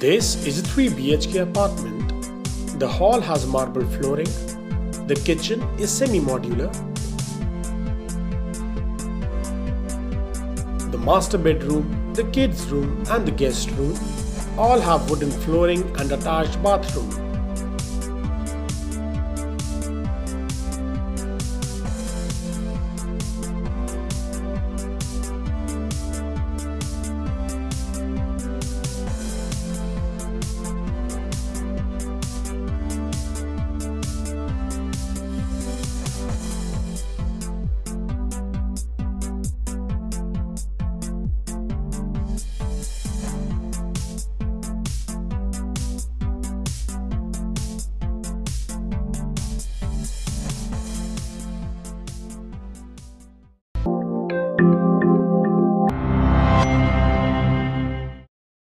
This is a 3 BHK apartment. The hall has marble flooring. The kitchen is semi-modular. The master bedroom, the kids' room and the guest room all have wooden flooring and attached bathroom.